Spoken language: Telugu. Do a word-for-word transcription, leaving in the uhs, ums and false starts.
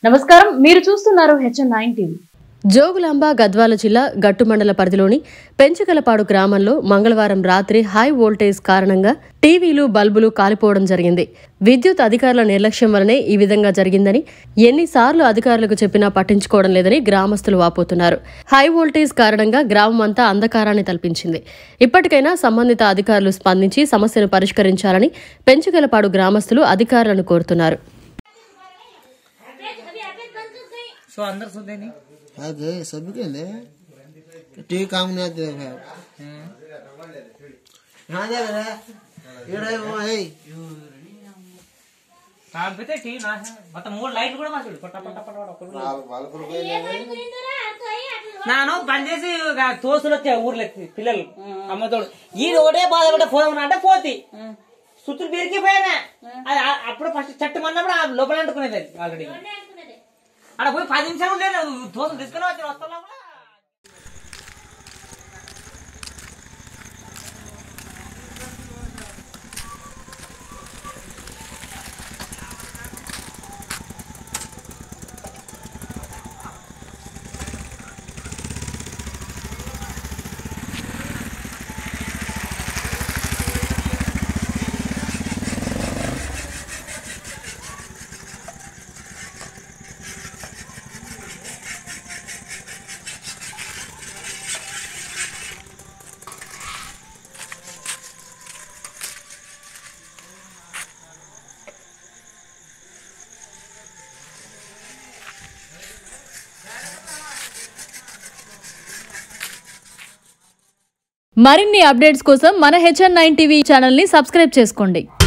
నమస్కారం, మీరు చూస్తున్నారు HN nine TV. Jogulamba Gadwal జిల్లా గట్టు మండల పరిధిలోని పెంచగలపాడు గ్రామంలో మంగళవారం రాత్రి హై వోల్టేజ్ కారణంగా టీవీలు బల్బులు కాలిపోవడం జరిగింది. విద్యుత్ అధికారుల నిర్లక్ష్యం వల్లనే ఈ విధంగా జరిగిందని, ఎన్నిసార్లు అధికారులకు చెప్పినా పట్టించుకోవడం లేదని గ్రామస్తులు వాపోతున్నారు. హై వోల్టేజ్ కారణంగా గ్రామం అంతా అంధకారాన్ని తలపించింది. ఇప్పటికైనా సంబంధిత అధికారులు స్పందించి సమస్యను పరిష్కరించాలని పెంచగలపాడు గ్రామస్తులు అధికారులను కోరుతున్నారు. सो अंदर सुनते नहीं अरे सब के ले टीवी काम नहीं आते हैं यहाँ जा रहा है ये रहे वो है काम पे तो टीवी ना है मतलब मोर लाइट కూడా మాచుడు పట పట పట నాను బందేసి తోసులు వచ్చే ఊర్లకి పిల్లలు అమ్మతోడు ఈ రోడే బాధపడ ఫోన్ అంటే పోతి సుతులు బెరికిపోయానే అప్పుడు ఫస్ట్ చెట్టు మన్నప్పుడు లోపల అంటుకునేది ఆల్రెడీ అక్కడ పోయి పది నిమిషాలు ఉండేది దోశలు తీసుకుని వచ్చి వస్తా మరిన్ని అప్డేట్స్ కోసం మన హెచ్ఎన్ నైన్ టీవీ ఛానల్ ని సబ్స్క్రైబ్ చేసుకోండి.